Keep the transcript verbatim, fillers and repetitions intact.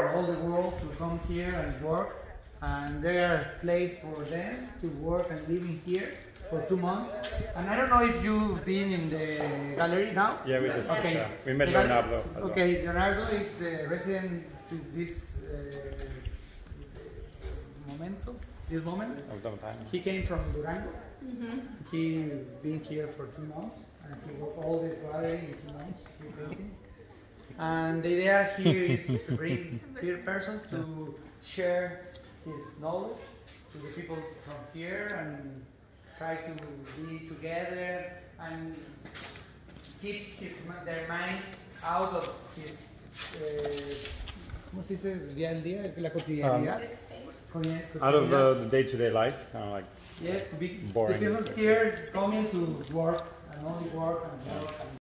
all the world to come here and work, and there are place for them to work and living here for two months. And I don't know if you've been in the gallery now. Yeah, we just okay. yeah. we met the Leonardo. As okay, well. Leonardo is the resident to this uh, momento, this moment. He came from Durango. Mm-hmm. He been here for two months, and he worked all the gallery in two months. He painting. And the idea here is to bring here person to share his knowledge to the people from here and try to be together and keep his, their minds out of his uh, ¿cómo se dice? Día al día, la cotidianidad. Um, out of uh, the day-to-day -day life, kind of like yes, to be, boring. The people here coming to work and only work and work and